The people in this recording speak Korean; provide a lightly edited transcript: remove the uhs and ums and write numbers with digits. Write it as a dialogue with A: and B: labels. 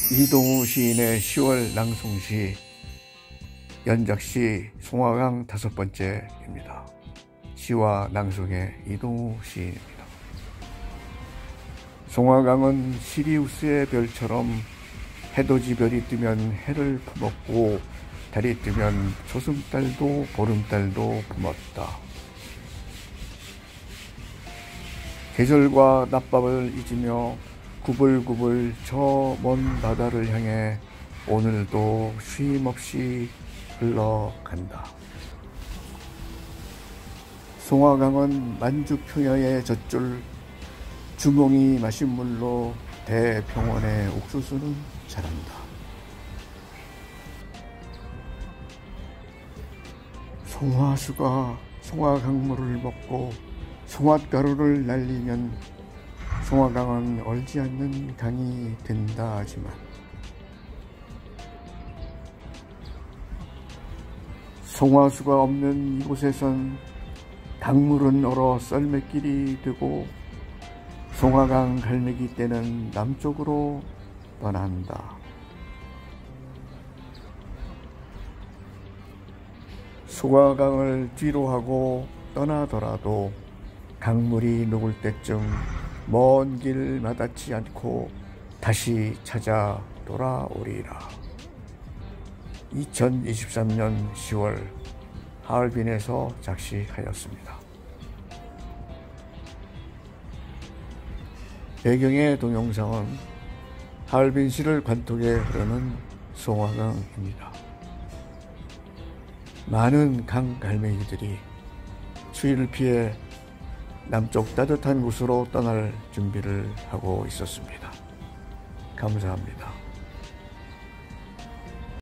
A: 이동우 시인의 10월 낭송시 연작시 송화강 5번째입니다. 시와 낭송의 이동우 시인입니다. 송화강은 시리우스의 별처럼 해돋이 별이 뜨면 해를 품었고 달이 뜨면 초승달도 보름달도 품었다. 계절과 낮밤을 잊으며 구불구불 저 먼 바다를 향해 오늘도 쉼없이 흘러간다. 송화강은 만주평야의 젖줄 주몽이 마신 물로 대평원의 옥수수는 자란다. 송화수가 송화강물을 먹고 송화가루를 날리면 송화강은 얼지 않는 강이 된다 하지만 송화수가 없는 이곳에선 강물은 얼어 썰매길이 되고 송화강 갈매기 떼는 남쪽으로 떠난다. 송화강을 뒤로 하고 떠나더라도 강물이 녹을 때쯤 먼 길 마다치 않고 다시 찾아 돌아오리라. 2023년 10월 하얼빈에서 작시하였습니다. 배경의 동영상은 하얼빈시를 관통해 흐르는 송화강입니다. 많은 강 갈매기들이 추위를 피해 남쪽 따뜻한 곳으로 떠날 준비를 하고 있었습니다. 감사합니다.